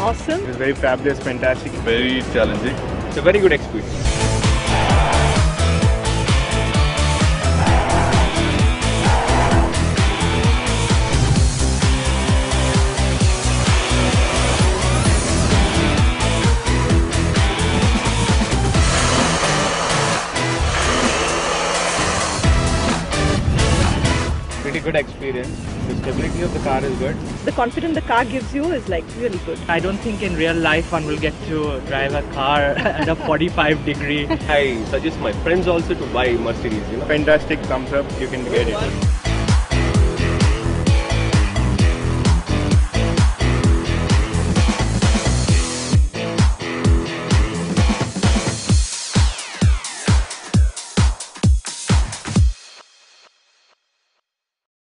awesome. It was very fabulous, fantastic. Very challenging. It's a very good experience. Pretty good experience. The stability of the car is good. The confidence the car gives you is like really good. I don't think in real life one will get to drive a car at a 45 degree. I suggest my friends also to buy Mercedes, Fantastic, thumbs up, you can get it.